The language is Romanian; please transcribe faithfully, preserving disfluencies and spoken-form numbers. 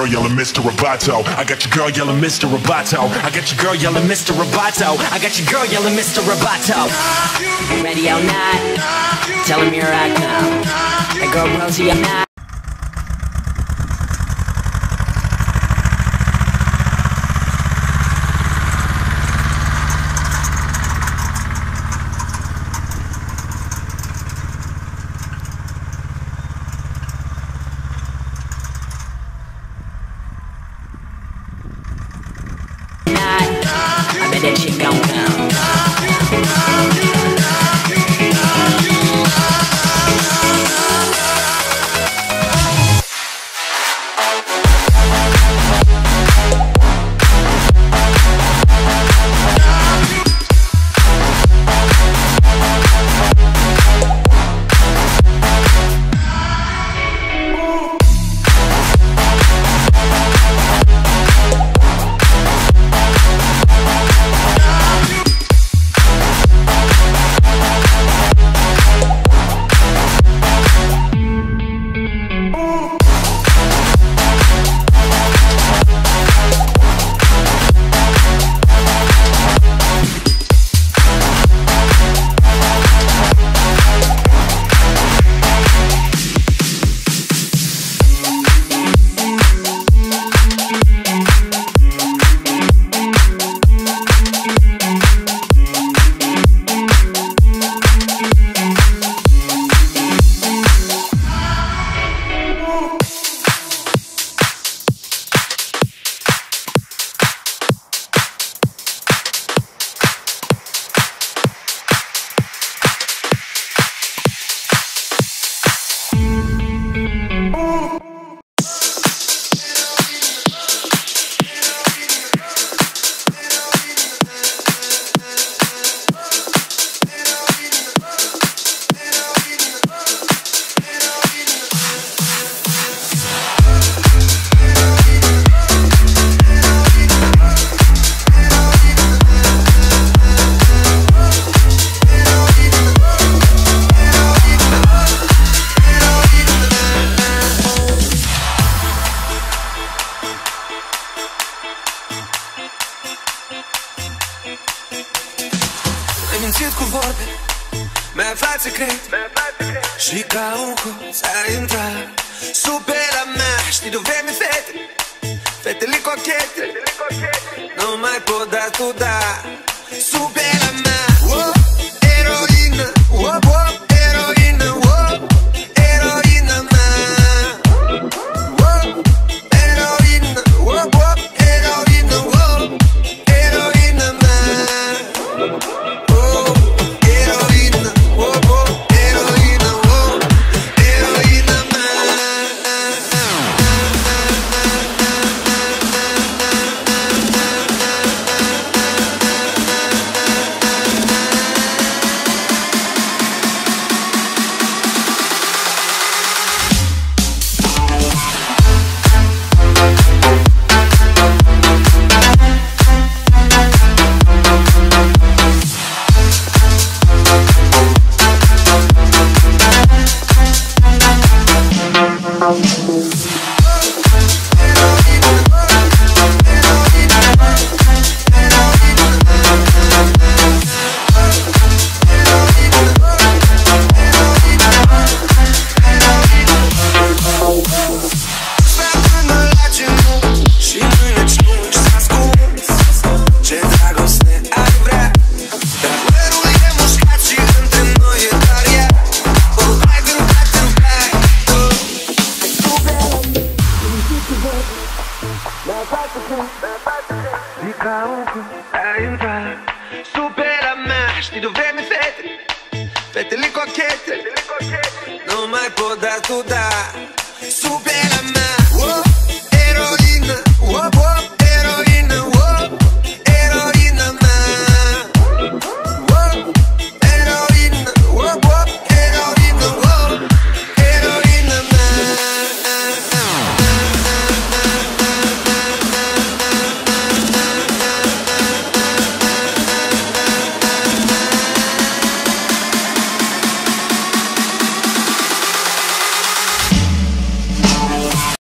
girl yelling Mister Roboto. I got your girl yelling Mister Roboto. I got your girl yelling Mister Roboto. I got your girl yelling Mister Roboto. Ready or not, tell him here I come. Hey girl Rosie, I'm not. I bet that shit gon' come. Ai mințit cu vorbe, mi-ai aflat secret și ca un hoț ai intrat sub pielea mea. Știi de vreme fete, fetele cochete, nu mai pot da tu da sub pielea mea. Oh, eroină, oh, oh, eroină, oh, eroină mea. Oh, eroină, oh, oh, eroină, oh, eroină mea. Ai intrat sub pielea mea. Știi de vreme fete, fetele cochete, nu mai pot da tu da sub pielea mea.